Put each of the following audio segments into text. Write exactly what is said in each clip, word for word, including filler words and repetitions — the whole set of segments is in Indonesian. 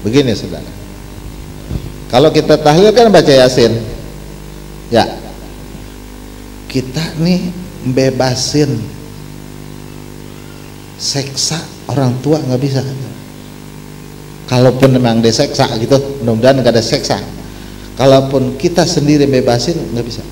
Begini saudara, kalau kita tahlil kan baca Yasin, ya kita nih bebasin seksa orang tua nggak bisa. Kalaupun memang diseksa gitu, mudah-mudahan nggak ada seksa. Kalaupun kita sendiri bebasin nggak bisa.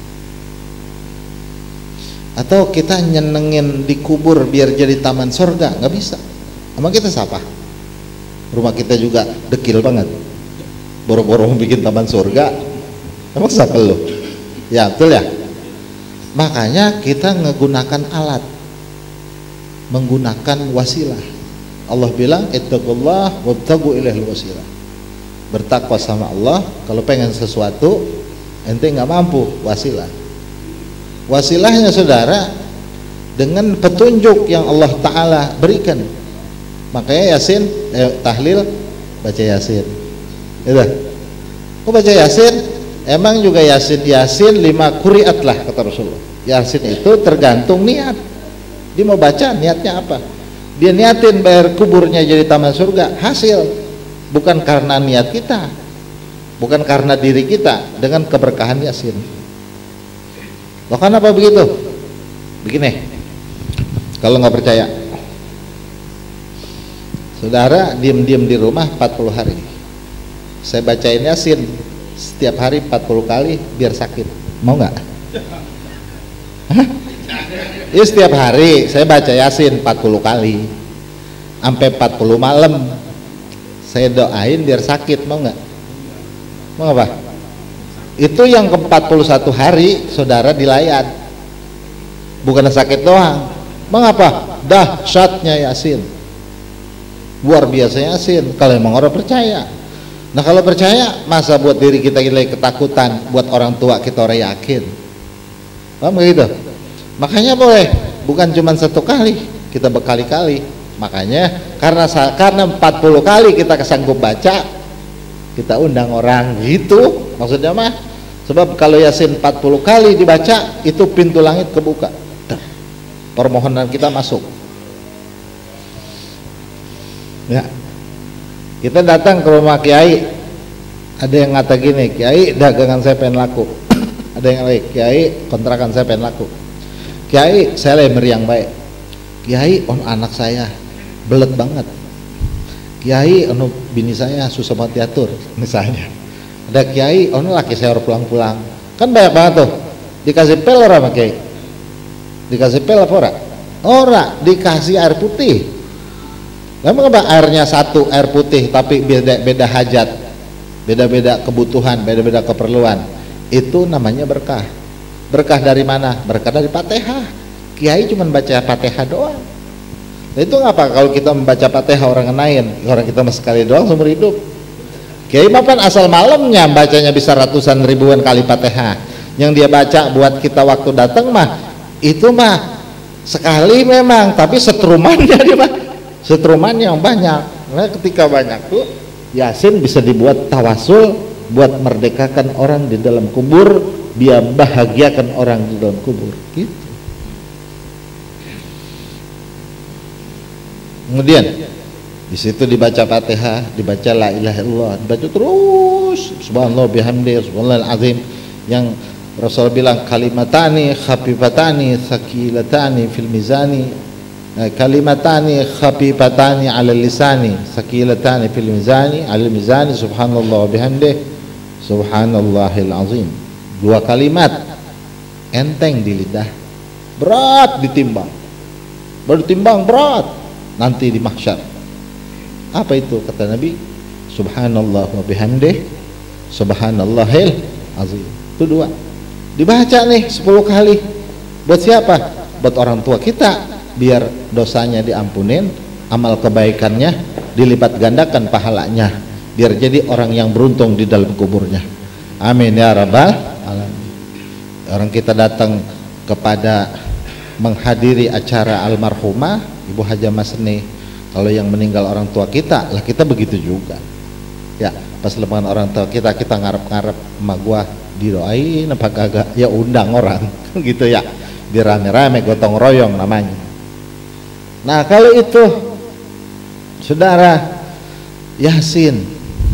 Atau kita nyenengin di kubur biar jadi taman surga, nggak bisa. Emang kita siapa? Rumah kita juga dekil banget, boro-boro bikin taman surga. Emang siapa lo? Ya betul ya. Makanya kita menggunakan alat, menggunakan wasilah. Allah bilang ittaqullah wabtagu ilaihil wasilah. Bertakwa sama Allah, kalau pengen sesuatu ente nggak mampu, wasilah. Wasilahnya saudara dengan petunjuk yang Allah Ta'ala berikan. Makanya Yasin, eh, tahlil baca Yasin. Gitu. Kok baca Yasin? Emang juga Yasin Yasin lima kuriat lah kata Rasulullah. Yasin itu tergantung niat. Dia mau baca niatnya apa? Dia niatin bayar kuburnya jadi taman surga, hasil. Bukan karena niat kita, bukan karena diri kita, dengan keberkahan Yasin. Loh kenapa begitu? Begini, kalau nggak percaya, saudara diem-diem di rumah empat puluh hari, saya bacain Yasin setiap hari empat puluh kali biar sakit, mau nggak? Hah? Ya setiap hari saya baca Yasin empat puluh kali sampai empat puluh malam saya doain biar sakit, mau nggak? Mau apa? Itu yang ke empat puluh satu hari saudara dilayat, bukan sakit doang. Mengapa? Dahsyatnya Yasin, luar biasa Yasin kalau emang orang percaya. Nah kalau percaya, masa buat diri kita lagi ketakutan, buat orang tua kita orang yakin. Paham begitu? Makanya boleh, bukan cuma satu kali, kita berkali-kali. Makanya karena karena empat puluh kali kita kesanggup baca, kita undang orang gitu. Maksudnya mah, sebab kalau Yasin empat puluh kali dibaca, itu pintu langit kebuka. Permohonan kita masuk. Ya. Kita datang ke rumah kiai, ada yang ngata gini, kiai dagangan saya pengen laku. Ada yang lagi, kiai kontrakan saya pengen laku. Kiai saya lagi meriang baik. Kiai on anak saya belet banget. Kiai ono bini saya susah banget diatur misalnya. Ada kiai ono laki saya harus pulang-pulang. Kan banyak banget tuh. Dikasih pel ora sama kiai? Dikasih pel apa ora? Ora, dikasih air putih. Memang apa airnya satu air putih tapi beda beda hajat, beda-beda kebutuhan, beda-beda keperluan. Itu namanya berkah. Berkah dari mana? Berkah dari Fatihah. Kiai cuma baca Fatihah doang. Nah, itu ngapa kalau kita membaca Fatihah orang lain, orang kita mas sekali doang seumur hidup. Kiai mapan asal malamnya bacanya bisa ratusan ribuan kali Fatihah. Yang dia baca buat kita waktu datang mah itu mah sekali memang, tapi setrumannya dia mah setruman yang banyak. Nah, ketika banyak tuh Yasin bisa dibuat tawasul buat merdekakan orang di dalam kubur, dia bahagiakan orang di dalam kubur gitu. Kemudian di situ dibaca Fatihah, dibaca la ilaha illallah, dibaca terus subhanallah bihamdi subhanallahil azim, yang Rasul bilang kalimatani khafifatani tsaqilatani fil mizani, kalimatani khafifatani ala lisani tsaqilatani fil mizani ala mizani subhanallah bihamdi subhanallahil azim. Dua kalimat enteng di lidah, berat ditimbang, baru timbang berat nanti di mahsyar. Apa itu kata Nabi? Subhanallah wa bihamdih subhanallahil azim. Itu dua dibaca nih sepuluh kali. Buat siapa? Buat orang tua kita, biar dosanya diampunin, amal kebaikannya dilipat gandakan pahalanya, biar jadi orang yang beruntung di dalam kuburnya. Amin ya rabbal alamin. Orang kita datang kepada menghadiri acara almarhumah Ibu Haja Masni, kalau yang meninggal orang tua kita lah, kita begitu juga ya. Pas lebaran orang tua kita, kita ngarep-ngarep emak gua didoain apa kagak, ya undang orang gitu ya, biar rame-rame gotong royong namanya. Nah kalau itu saudara Yasin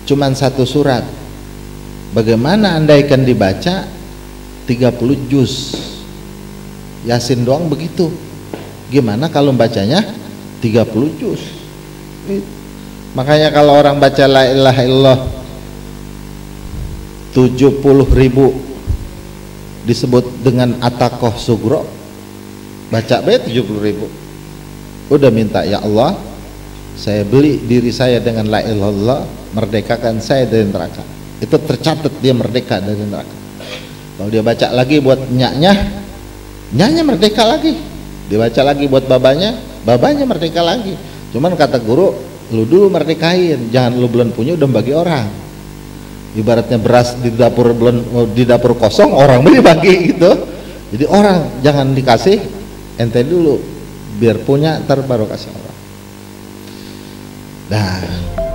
cuman satu surat. Bagaimana andaikan dibaca tiga puluh juz? Yasin doang begitu. Gimana kalau bacanya tiga puluh juz? Makanya kalau orang baca la ilaha illallah tujuh puluh ribu disebut dengan atakoh sugro, baca be tujuh puluh ribu, udah minta, ya Allah, saya beli diri saya dengan la ilaha illallah, merdekakan saya dari neraka. Itu tercatat dia merdeka dari neraka. Kalau dia baca lagi buat nyaknya, nyaknya merdeka lagi. Dibaca lagi buat babanya, babanya merdeka lagi. Cuman kata guru, lu dulu merdekain, jangan lu belum punya udah bagi orang. Ibaratnya beras di dapur belum, di dapur kosong, orang beli bagi gitu. Jadi orang jangan dikasih, ente dulu biar punya, ntar baru kasih orang. Nah,